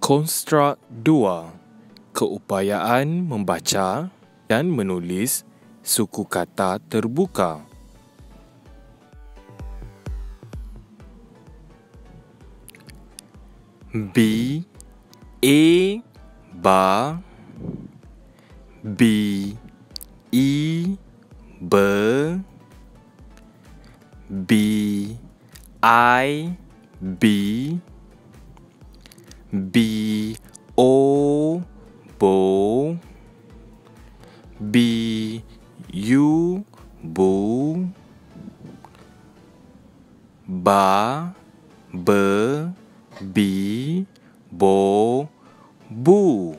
Konstruk 2. Keupayaan membaca dan menulis suku kata terbuka. B, A, ba. B, I, be. B, I, be. B, O, bo. B, U, bu. Ba, be, bi, bo, bu.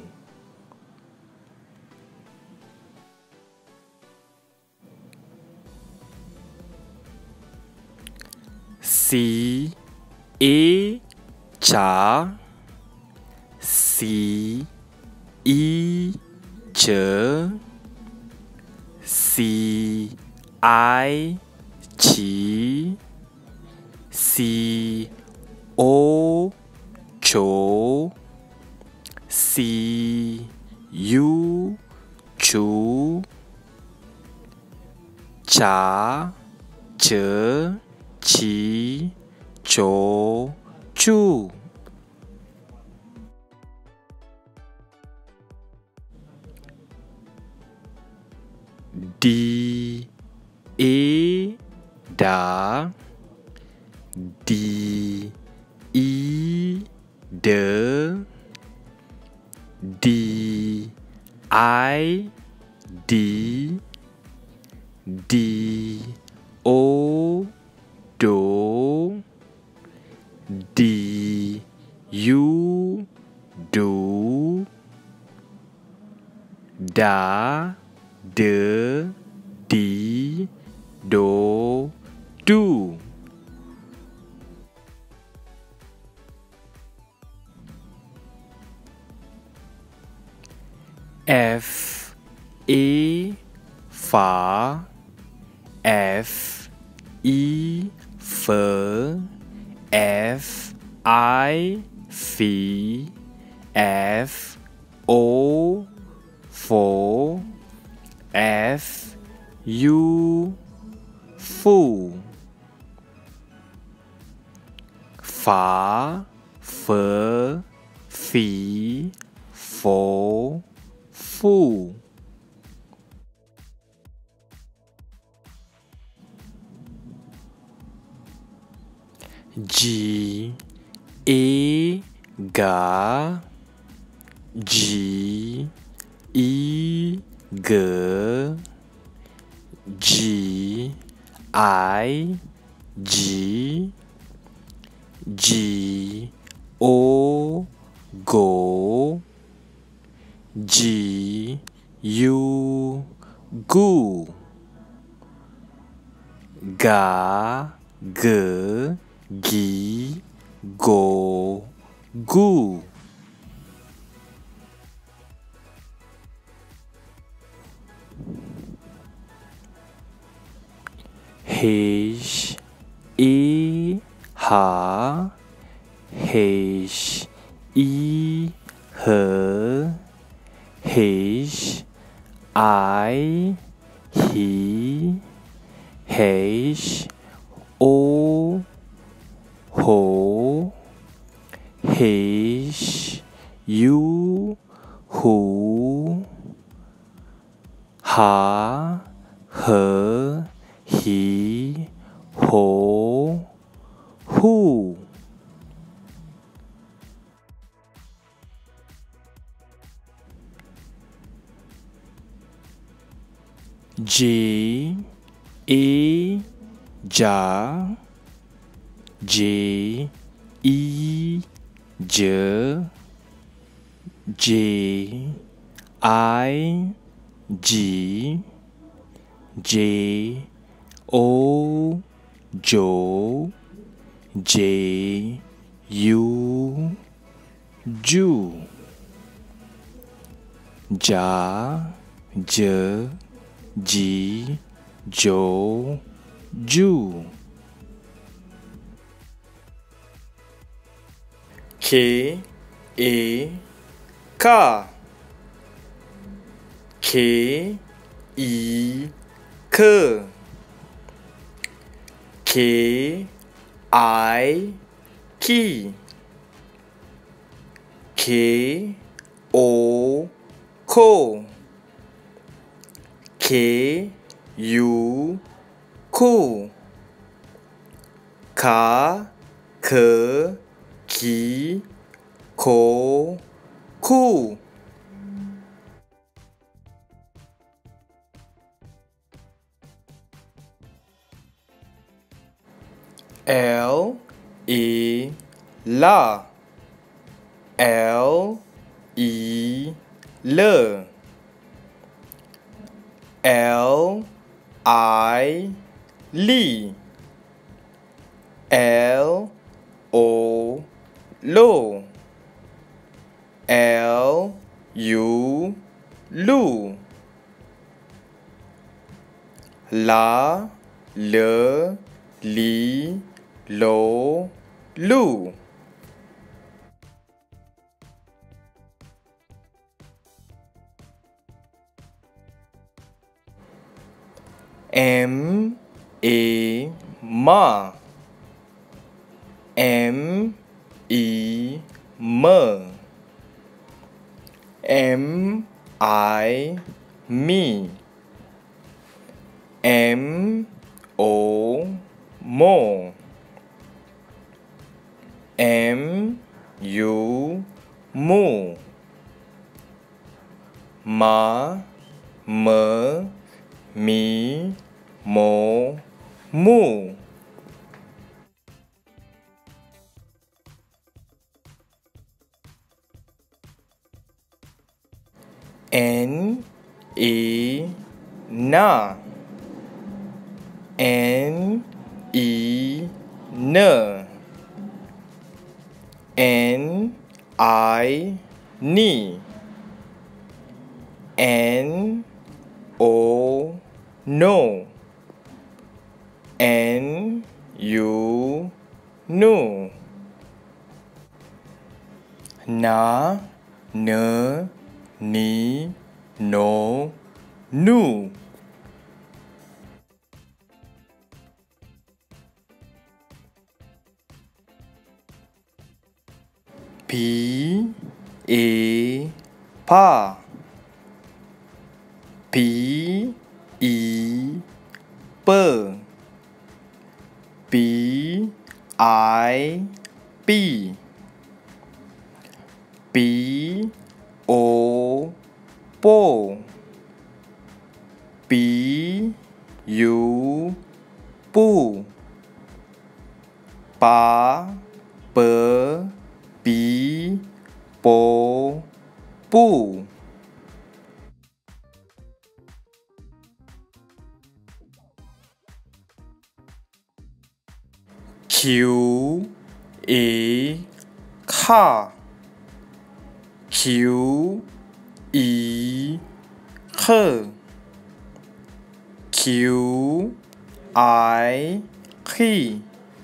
C, E, ca. C, I, ce. C, I, ci. C, O, co. C, U, cu. Ca, ce, ci, co, cu. D, E, da. D, I, de. D, I, di. D, O, do. D, U, do. Da, de, di, do, do. F, E, fa. F, I, fe. F, I, fi. F, O, fo. F, U, fu. Fa, fe, fi, fo, fu. G, E, ga. G, I, ge. G, I, ji. G, O, go. G, U, gu. Ga, ge, gi, go, gu. H, E, ha. H, I, he. H, I, he. H, O, ho. H, U, hu. Ha, he, he, ho, hu. J, E, ja. J, I, je. J, I, ji. J, O, jo. J, U, ju. Ja, je, ji, jo, ju. K, E car. K I K. K I key. K O ko. K U ku. Ka ke ki ko ku. L E la. L E le. L I li. L O lo. L U lu. La le li lo lu. M A ma. M E me. M I me. M O mo. M U mu. Ma me mi mo mu. N E na. N E ne. N I ni. N O no. N U nu. Na ne ni no nu. P A pa. P I pe. P I p. P O po. P U pu. Pa pe pi po pu. Q A ka. Q I ke. Q I ki.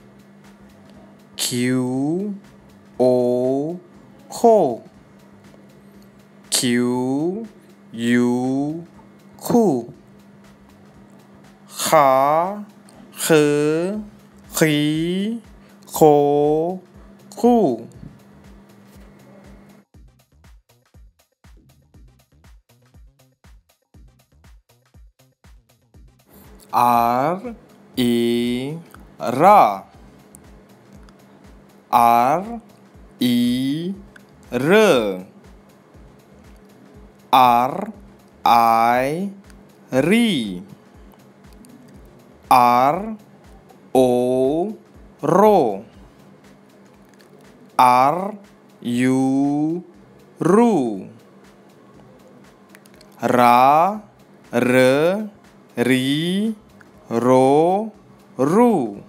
Q O ko. Q U ku. Kha khứ khí khố khu. R I ra. R I r. R I ri. R O ro. R U ru. Ra R ri ro ru.